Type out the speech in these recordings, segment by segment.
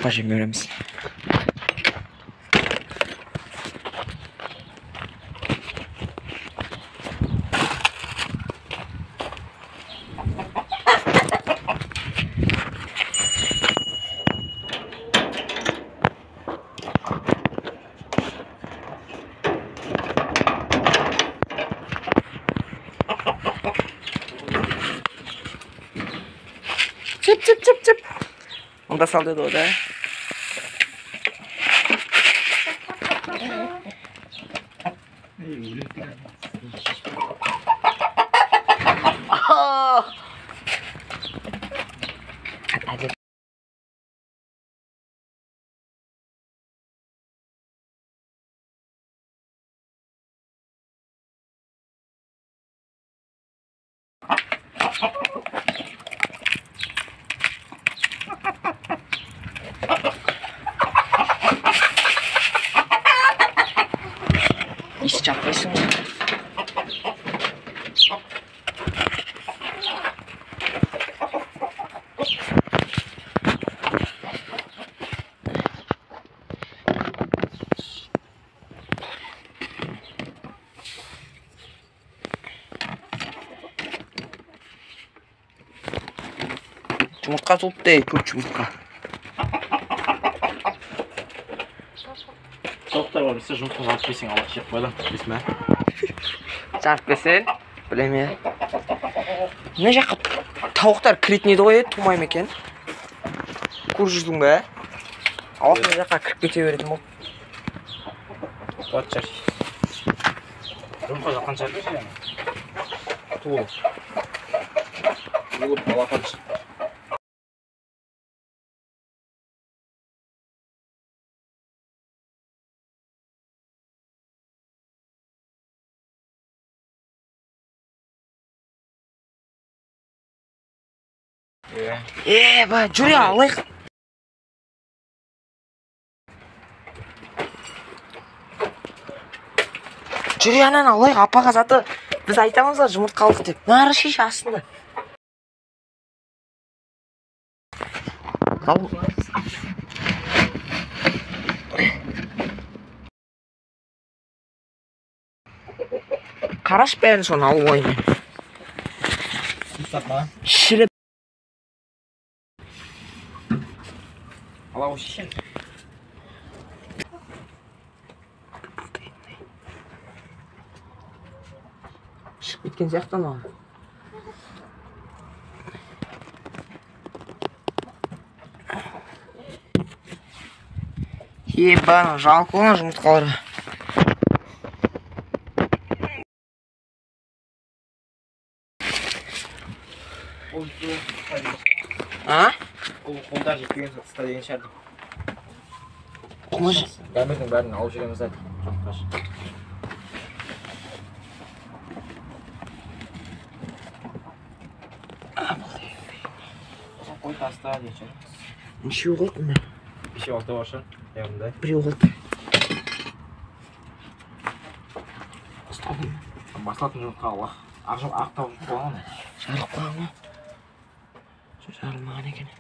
жұмыртқа жем береміз. Чып. Онда сал деді о да. Иісі жақпайсың ғой. Жұмыртқа толыпты, көп жұмыртқа. Тауықтар бар, бізде жұмыртқа жарып берсең алып жеп қойдым, білесің бе? Жарып берсең, білеме. Мына жаққа тауықтар кіретін еді ғой, тумай ма екен? Көріп жүрдің бе? Алақ мына жаққа кіріп кете беретін бол. Туат жар. Жұмыртқа жаққан жар берші яғына. Туылып. Туылып балапан шық. Ба, жүре алайық. Жүре анан алайық, апаға заты біз айтамыз ба жұмыртқалық деп. Нары шеш астында. Қараш бәрін соны алып ойын. Шіріп. Алау шешен. Шығып кеткен сияқты ана. Ебана, жалко оны жұмыртқалары. А? Ол қолдар жетпеген сатыста деген шарды. Құмыш? Дәмірдің бәрін алып жүреміз әді. Жұмыртқаш. Қой таста дейін шын. Нешеу қолды ма? 5-6 бар шын. Яғындай. Біреу қолды. Басылатын жұмыртқа аллах. Ақтау болған ма? Жарылып қалған ма? Жарылмаған екен.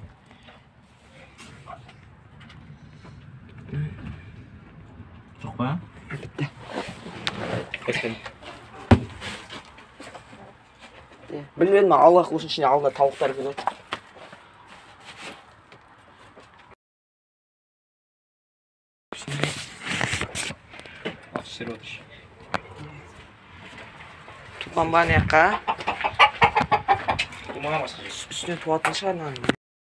Жоқ па? Бітті. Кеткен. Білмедім, Аллах осының ішінде алдында тауықтар келеді. Шер отыр. Туған ба неққа? Тумаған басқа. Үстіне туатын шығар маған.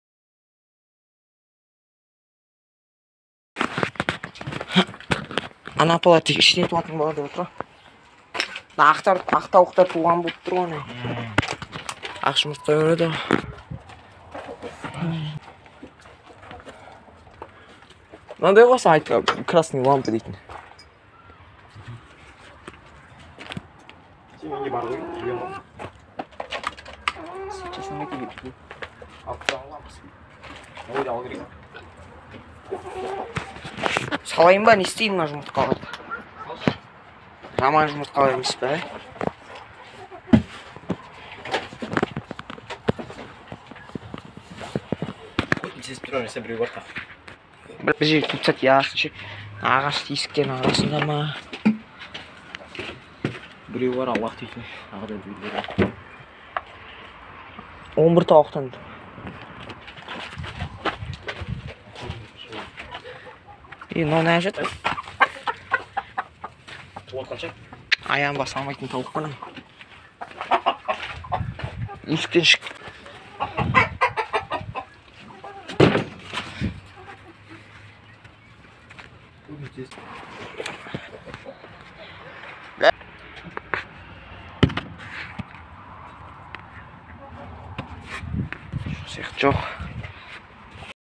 Ана апалар тек ішіне туатын болады деп отыр. Ақ тауықтар туған болып тұр ғой. Ақ жұмыртқа өреді. Мынандай қойса айтқа красный лампа дейтін. Сенменге бар ғой, келген ғой. Честно айтайын. Алып тұрған лампасы. Ойды алу керек. Салайын ба, не істейін мына жұмыртқаларды? Жаман жұмыртқалар емес пе? Сезіп тұрған есе біреу бар тақ. бір жерге кіріп тастады ясыншы ағаш тесіктердің арасында ма. Біреу бар Аллах дейтін. Ағадай біреу. 11 тауықтан. Мынау не жатыр? Туатқанша? Аяғын баса алмайтын тауық қана. Есіктен шық. Жоқ.